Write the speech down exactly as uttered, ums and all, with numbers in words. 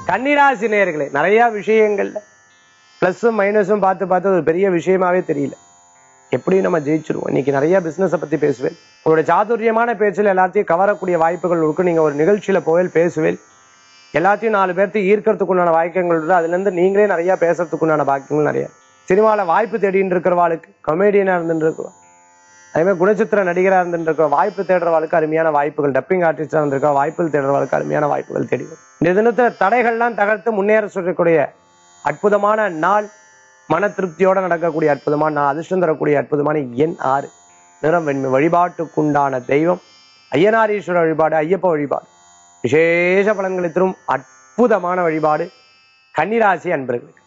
கன்னிராசி நேயர்களே, நிறைய விஷயங்கள்ல பிளஸும் மைனஸும் பார்த்து பார்த்து ஒரு பெரிய விஷயமாவே தெரியல. எப்படி நம்ம ஜெயிச்சிருவோம். இன்னைக்கு நிறைய பிசினஸை பத்தி பேசுவேன். உங்களுடைய சாதுரியமான பேச்சில் எல்லாத்தையும் கவரக்கூடிய வாய்ப்புகள் இருக்கும். நீங்க ஒரு நிகழ்ச்சியில போவேல் பேசுவேன், எல்லாத்தையும் நாலு பேர்த்து ஈர்க்கிறதுக்குண்டான வாக்கியங்கள் இருக்கு. அதுல இருந்து நீங்களே நிறைய பேசுறதுக்குண்டான வாக்கியங்கள் நிறைய. சினிமால வாய்ப்பு தேடிட்டு இருக்கிறவாளுக்கு, கமெடியனா இருந்துட்டு இருக்கிறோம், அதே மாதிரி குணச்சித்திர நடிகராக இருந்துட்டு இருக்கிற வாய்ப்பு தேடுறவாளுக்கு அருமையான வாய்ப்புகள், டப்பிங் ஆர்டிஸ்டா இருந்திருக்க வாய்ப்புகள் தேடுறவாளுக்கு அருமையான வாய்ப்புகள் தேடி வரும். இந்த தினத்துல தடைகள்லாம் தகர்த்து முன்னேற சொல்லக்கூடிய அற்புதமான நாள், மன திருப்தியோட நடக்கக்கூடிய அற்புதமான நாள், அதிர்ஷ்டம் தரக்கூடிய அற்புதமான எண் ஆறு, நிறம் வெண்மை. வழிபாட்டுக்குண்டான தெய்வம் ஐயனாரீஸ்வரர் வழிபாடு, ஐயப்ப வழிபாடு விசேஷ பலன்களை தரும் அற்புதமான வழிபாடு கன்னிராசி அன்பர்களுக்கு.